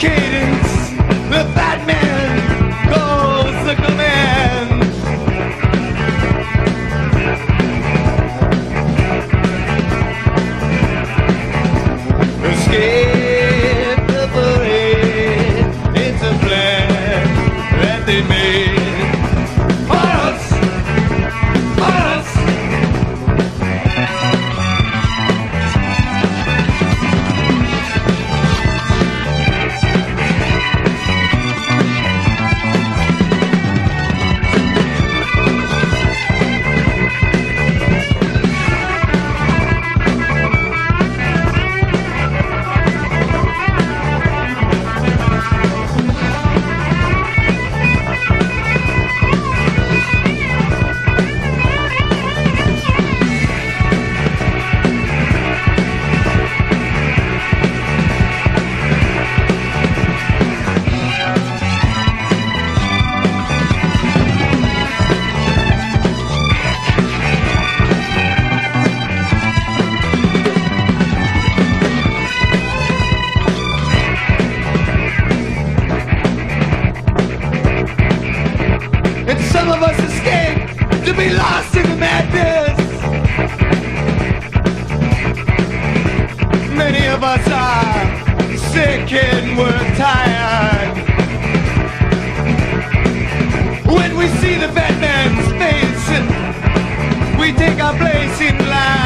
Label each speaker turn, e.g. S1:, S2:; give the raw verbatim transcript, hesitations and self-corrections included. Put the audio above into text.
S1: cadence, the fat man goes the command. Escape the parade, it's a plan that they made for us, for us. Some of us escape to be lost in the madness. Many of us are sick and we're tired. When we see the fat man's face, we take our place in line.